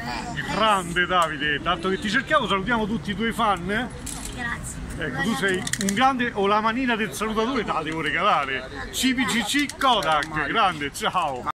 Grande Davide, tanto che ti cerchiamo, salutiamo tutti i tuoi fan. Grazie. Ecco, tu sei un grande, ho la manina del salutatore, te la devo regalare. CPCC Kodak, grande, ciao!